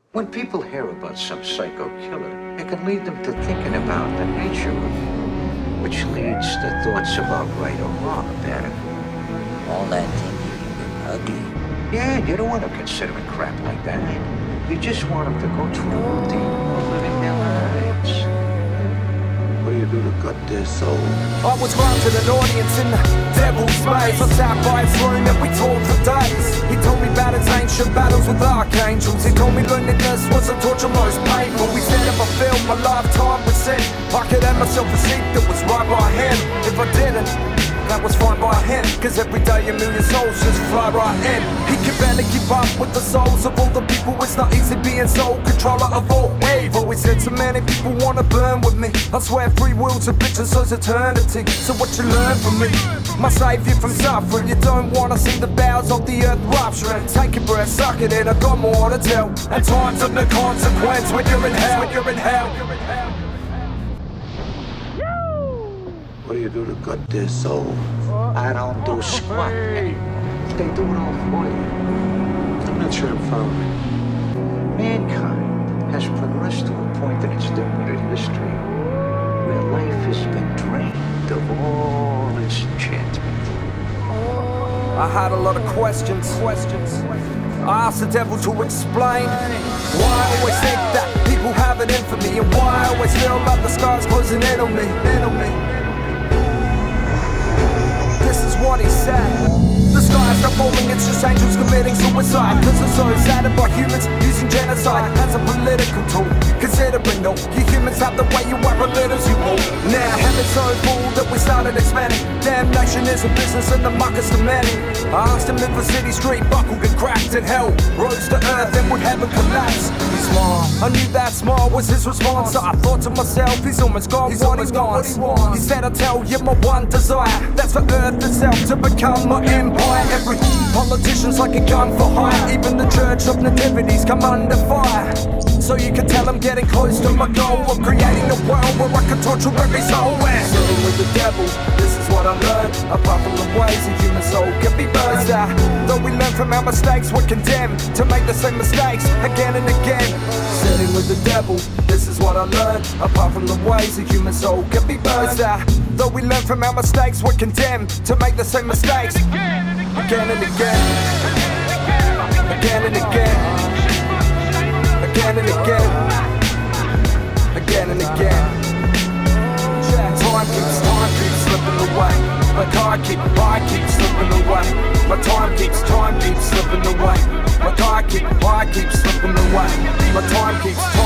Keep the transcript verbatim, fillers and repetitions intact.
When people hear about some psycho killer, it can lead them to thinking about the nature of it, which leads to thoughts about right or wrong about it. All that thinking can get ugly. Yeah, you don't want to consider it crap like that. You just want them to go through the routine of living their lives. What do you do to gut their soul? I was granted an audience in the devil's space. I sat by his room and we talked for days. He told me about his ancient battles with archangels. He told me loneliness was the torture most painful. He said if I filled my lifetime with sin, I could have myself a seat that was right by him. If I didn't, that was fine by him, cause every day a million souls just fly right in. He can barely keep up with the souls of all the people. It's not easy being sole controller of all evil. He said so many people wanna burn with me. I swear free will's a bitch and so's eternity. So what you learn from me must save you from suffering. You don't wanna see the bowels of the earth rupturing. Take a breath, suck it in, I got more to tell. And time's of the consequence when you're in hell, when you're in hell. What do you do to gut their soul? I don't do squat anymore. They do it all for you. I'm not sure I'm following. Mankind has progressed to a point in its degraded history where life has been drained of all its enchantment. I had a lot of questions, questions. I asked the devil to explain why I always think that people have it in for me, and why I always feel like the sky's closing in on me, in on me. This is what he said. The sky's not falling, it's just angels committing suicide. Cause it's so saddened by humans using genocide as a political tool. Considering though, you humans have the way you are, it litters you all. Now heaven's so full that we started expanding. Damnation is a business and the muck is the many. I asked him if a city street buckled and cracked and hell rose to earth and would heaven collapse. He smiled, I knew that smile was his response. So I thought to myself, he's almost got he's what he wants. What he wants. He said, I'll tell you my one desire, that's for earth itself to become my empire. Every politician's like a gun for hire. Even the church of nativities come under fire. So you can tell I'm getting close to my goal of creating a world where I can torture every soul. Sitting with the devil, this is what I learned. Apart from the ways a human soul can be burned out. Though we learn from our mistakes, we're condemned to make the same mistakes again and again. Sitting with the devil, this is what I learned. Apart from the ways a human soul can be burned out. Though we learn from our mistakes, we're condemned to make the same mistakes again and again, again and again. Again and again, again and again. Time keeps, time keeps slipping away. My car keep, I keep slipping away. My time keeps, time keeps slipping away. My car keep, I keep slipping away. My time keeps.